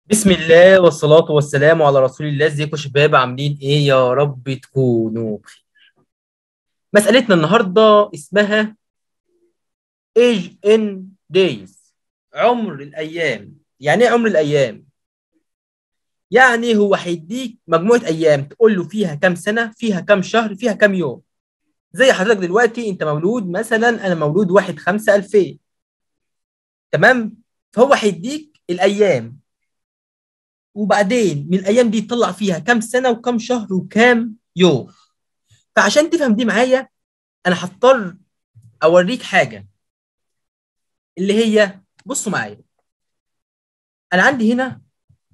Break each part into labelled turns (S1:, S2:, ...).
S1: بسم الله والصلاة والسلام على رسول الله. ازيكم يا شباب؟ عاملين ايه؟ يا رب تكونوا بخير. مسألتنا النهارده اسمها age in days، عمر الأيام. يعني ايه عمر الأيام؟ يعني هو هيديك مجموعة أيام تقول له فيها كام سنة، فيها كام شهر، فيها كام يوم. زي حضرتك دلوقتي أنت مولود مثلا، أنا مولود 1/5/2000، تمام؟ فهو هيديك الأيام، وبعدين من الأيام دي يطلع فيها كام سنة وكام شهر وكام يوم. فعشان تفهم دي معايا انا هضطر اوريك حاجه، اللي هي بصوا معايا. انا عندي هنا،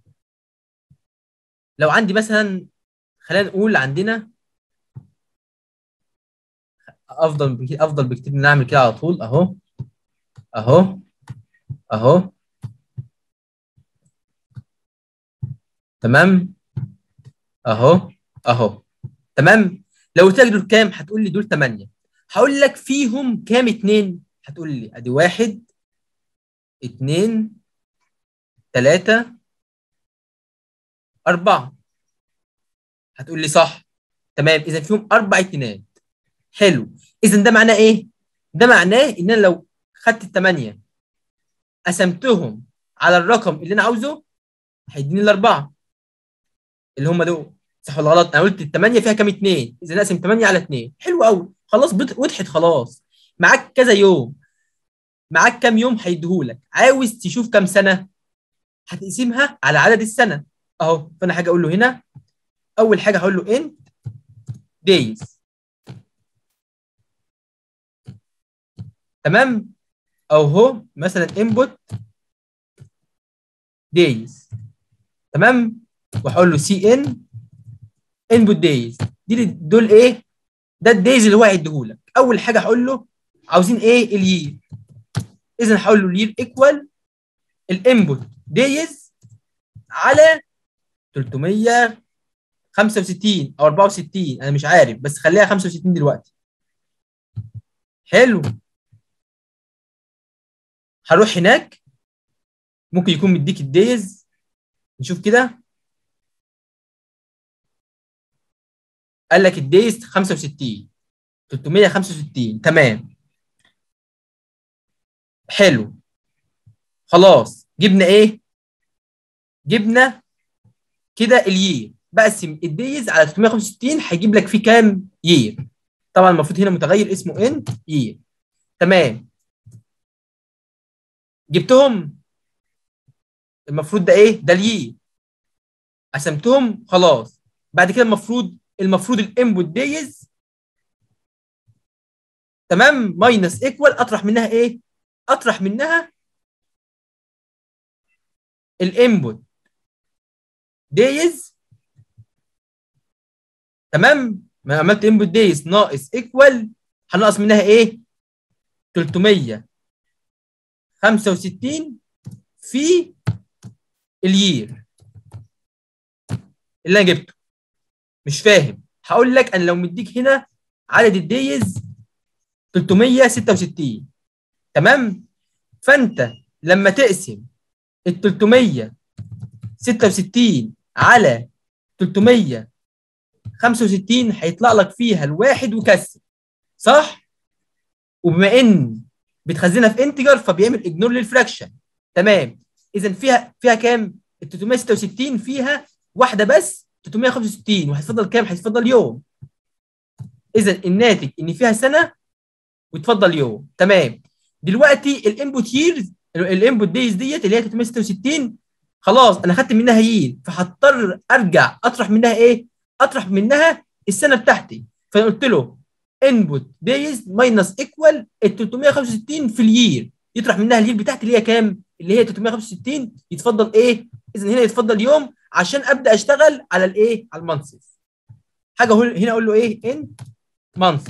S1: لو عندي مثلا، خلينا نقول عندنا، افضل بكتير ان اعمل كده على طول. اهو اهو اهو، تمام، اهو اهو، تمام. لو قلت لك دول كام هتقول لي دول 8. هقول لك فيهم كام اتنين، هتقول لي ادي 1 2 3 4. هتقول لي صح، تمام، اذا فيهم 4 اتنينات. حلو. اذا ده معناه ايه؟ ده معناه ان انا لو خدت الثمانيه قسمتهم على الرقم اللي انا عاوزه هيديني الاربعه اللي هم دول. صح ولا غلط؟ انا قلت الثمانيه فيها كام اتنين، اذا اقسم 8 على 2. حلو قوي، خلاص وضحت خلاص. معاك كذا يوم، معاك كام يوم هيديهولك. عاوز تشوف كام سنه، هتقسمها على عدد السنه. اهو، فانا حاجه اقول له هنا، اول حاجه هقول له ان دايز، تمام. او هو مثلا انبوت دايز، تمام. وهقول له سي ان انبوت دايز. دول ايه؟ ده الدايز اللي هو هيديهولك. اول حاجه هقول له عاوزين ايه؟ اليير. اذا هقول له اليير ايكوال الانبوت دايز على 365 او 64، انا مش عارف، بس خليها 65 دلوقتي. حلو. هروح هناك، ممكن يكون مديك الدايز، نشوف كده. قال لك الدايز 65 365، تمام. حلو، خلاص جبنا ايه؟ جبنا كده اليير. بقسم الدايز على 365 هيجيب لك فيه كام يير. طبعا المفروض هنا متغير اسمه ان يير، تمام. جبتهم، المفروض ده ايه؟ ده اليير. قسمتهم خلاص. بعد كده المفروض الانبوت دايز، تمام، ماينس ايكوال، اطرح منها ايه؟ اطرح منها الانبوت دايز، تمام. ما عملت انبوت دايز ناقص ايكوال، هنقص منها ايه؟ 365 في اليير اللي انا جبته. مش فاهم؟ هقول لك انا لو مديك هنا عدد الدايز 366، تمام. فانت لما تقسم ال 366 على 365 هيطلع لك فيها الواحد وكسر، صح؟ وبما ان بتخزنها في انتجر فبيعمل اجنور للفراكشن، تمام. اذا فيها كام؟ ال 366 فيها واحده بس 365، وهيتفضل كام؟ هيتفضل يوم. اذا الناتج ان فيها سنه وتفضل يوم، تمام. دلوقتي الانبوت ييرز، الانبوت دايز ديت اللي هي 366، خلاص انا خدت منها يير، فهضطر ارجع اطرح منها ايه؟ اطرح منها السنه بتاعتي. فقلت له انبوت دايز ماينس ايكوال ال 365 في اليير، يطرح منها اليير بتاعتي اللي هي كام؟ اللي هي 365، يتفضل ايه؟ اذا هنا يتفضل يوم عشان ابدا اشتغل على الايه؟ على المانثس. حاجه هنا اقول له ايه؟ ان مانث،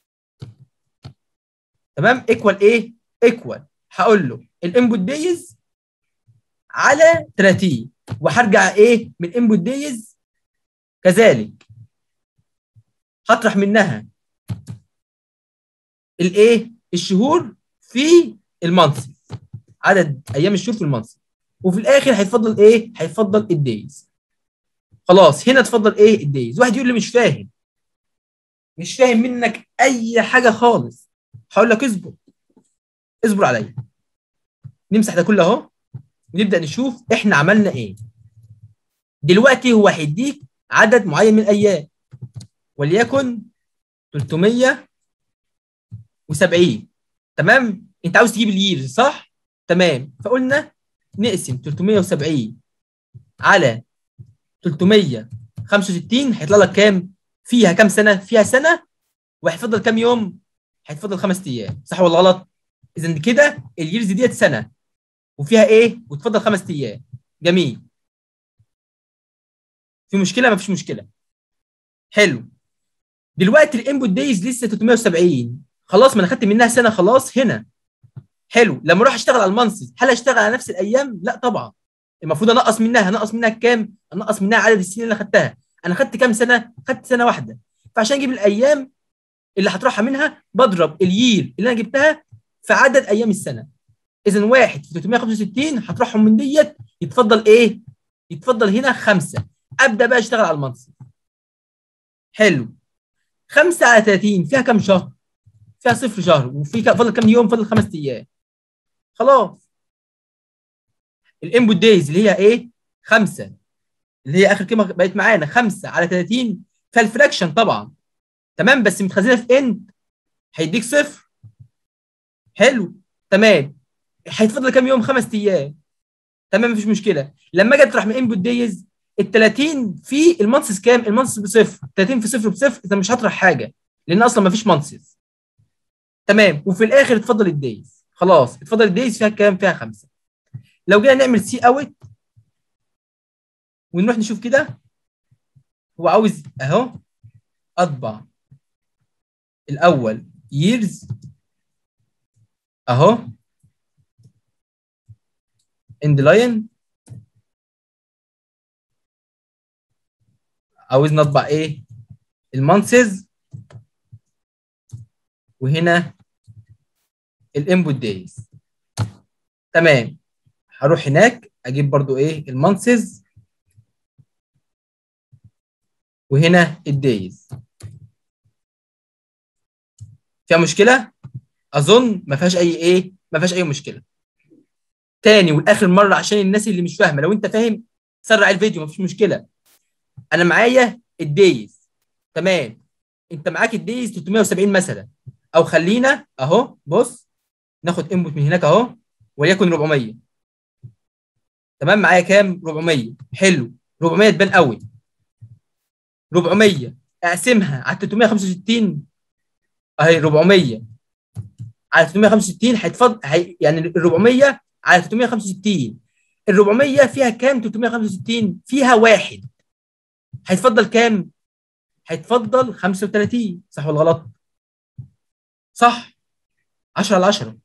S1: تمام. ايكوال ايه؟ ايكوال هقول له الانبوت دايز على 30، وهرجع ايه؟ من الانبوت دايز كذلك هطرح منها الايه؟ الشهور في المانث، عدد ايام الشهور في المانث. وفي الاخر هيتفضل ايه؟ هيتفضل الدايز. خلاص هنا اتفضل ايه؟ الدايز. واحد يقول لي مش فاهم، مش فاهم منك اي حاجه خالص. هقول لك اصبر، اصبر عليا. نمسح ده كله اهو ونبدا نشوف احنا عملنا ايه. دلوقتي هو هيديك عدد معين من الايام، وليكن 370. تمام؟ انت عاوز تجيب الييرز صح؟ تمام. فقلنا نقسم 370 على 365 هيطلع لك كام؟ فيها كام سنه؟ فيها سنه. وهيفضل كام يوم؟ هيتفضل 5 ايام. صح ولا غلط؟ اذا كده الييرز ديت سنه وفيها ايه؟ وتفضل 5 ايام. جميل. في مشكله؟ ما فيش مشكله. حلو. دلوقتي الانبوت دايز لسه 370. خلاص ما انا خدت منها سنه خلاص هنا. حلو. لما اروح اشتغل على المانثز هل اشتغل على نفس الايام؟ لا طبعا. المفروض انقص منها. هنقص منها كام؟ انقص منها عدد السنين اللي خدتها. انا خدت كام سنه؟ خدت سنه واحده. فعشان اجيب الايام اللي هطرحها منها بضرب اليير اللي انا جبتها في عدد ايام السنه. اذا 1 في 365 هطرحهم من ديت يتفضل ايه؟ يتفضل هنا 5. ابدا بقى اشتغل على المنصب. حلو. 5 على 30 فيها كام شهر؟ فيها 0 شهر. وفي فضل كام يوم؟ فضل 5 ايام. خلاص. الانبوت دايز اللي هي ايه؟ 5 اللي هي اخر كلمه بقت معانا 5 على 30 فيها الفراكشن طبعا. تمام. بس متخزنه في اند هيديك 0. حلو. تمام. هيتفضل كام يوم؟ 5 ايام. تمام مفيش مشكله. لما اجي اطرح من انبوت دايز ال 30 في المانسز كام؟ المانسز بصفر. 30 في صفر بصفر. اذا مش هطرح حاجه لان اصلا مفيش مانسز. تمام. وفي الاخر اتفضل الدايز. خلاص اتفضل الدايز فيها كام؟ فيها 5. لو جينا نعمل سي اوت ونروح نشوف كده هو عاوز اهو اطبع الاول years اهو end line. عاوز نطبع ايه؟ المانسز. وهنا الانبوت دايز. تمام. هروح هناك اجيب برضو ايه؟ المانسز. وهنا الدايز. فيها مشكله؟ اظن ما فيهاش اي ايه؟ ما فيهاش اي مشكله. تاني والاخر مره عشان الناس اللي مش فاهمه، لو انت فاهم سرع الفيديو ما فيش مشكله. انا معايا الدايز. تمام. انت معاك الدايز 370 مثلا، او خلينا اهو بص ناخد انبوت من هناك اهو وليكن 400. تمام. معايا كام؟ 400. حلو. 400 تبان قوي. 400 اقسمها على 365 اهي. 400 على 365 هيتفضل يعني ال 400 على 365. ال 400 فيها كام؟ 365 فيها 1. هيتفضل كام؟ هيتفضل 35. صح ولا غلط؟ صح. 10 على 10.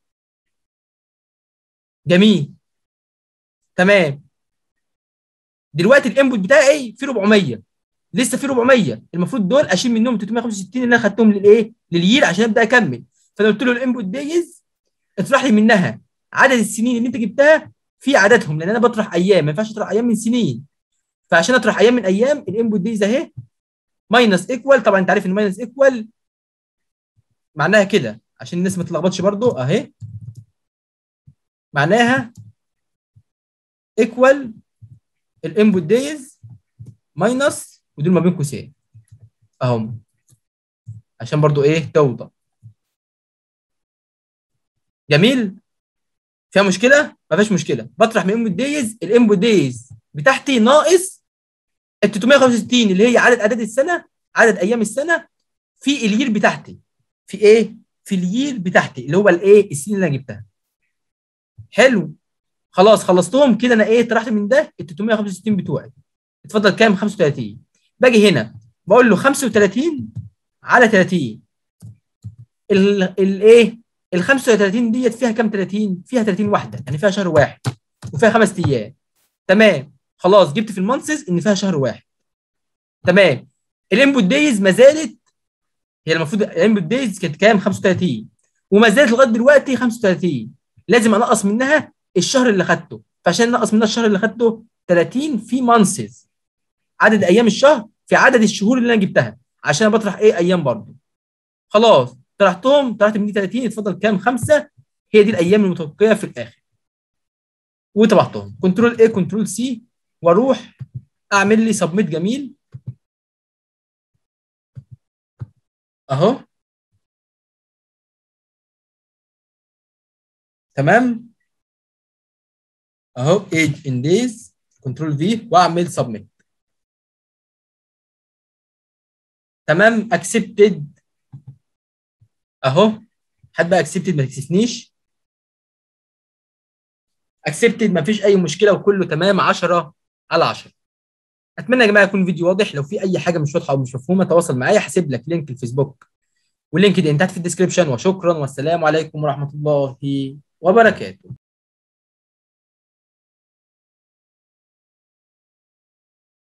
S1: جميل. تمام. دلوقتي الانبوت بتاعي في 400. لسه في 400. المفروض دول اشيل منهم 365 اللي انا خدتهم للايه؟ لليير عشان ابدا اكمل. فانا قلت له الانبوت دايز اطرح لي منها عدد السنين اللي انت جبتها في عددهم، لان انا بطرح ايام ما ينفعش اطرح ايام من سنين. فعشان اطرح ايام من ايام الانبوت دايز اهي ماينس ايكوال. طبعا انت عارف ان ماينس ايكوال معناها كده عشان الناس ما تتلخبطش برضو اهي. معناها ايكوال الانبوت دايز ماينس ودول ما بين قوسين اهم عشان برضو ايه توضح. جميل. فيها مشكله؟ ما فيهاش مشكله. بطرح من انبوت دايز الانبوت دايز بتاعتي ناقص ال 365 اللي هي عدد اعداد السنه، عدد ايام السنه في اليير بتاعتي. في ايه؟ في اليير بتاعتي اللي هو الايه؟ السنين اللي انا جبتها. حلو. خلاص خلصتهم كده. انا ايه؟ طرحت من ده ال 365 بتوعي. اتفضل كام؟ 35. باجي هنا بقول له 35 على 30. الايه؟ ال 35 ديت فيها كام 30؟ فيها 30 واحده يعني فيها شهر واحد وفيها 5 ايام. تمام. خلاص جبت في المانسز ان فيها شهر واحد. تمام. الانبوت دايز ما زالت هي المفروض الانبوت دايز كانت كام؟ 35 وما زالت لغايه دلوقتي 35. لازم انقص منها الشهر اللي خدته. فعشان نقص منها الشهر اللي خدته 30 في مانثز، عدد ايام الشهر في عدد الشهور اللي انا جبتها، عشان انا بطرح ايه ايام برضه. خلاص طرحت من دي 30، اتفضل كام؟ 5. هي دي الايام المتبقيه في الاخر، وطبعتهم كنترول ايه كنترول سي، واروح اعمل لي سبميت. جميل اهو، تمام اهو، ايج ان دايز، كنترول في واعمل سبميت. تمام اكسبتد اهو، حد بقى اكسبتد ما تكسفنيش. اكسبتد مفيش اي مشكله وكله تمام، 10 على 10. اتمنى يا جماعه يكون الفيديو واضح. لو في اي حاجه مش واضحه او مش مفهومه تواصل معايا، هسيب لك لينك الفيسبوك واللينكد ان تحت في الديسكربشن. وشكرا والسلام عليكم ورحمه الله وبركاته.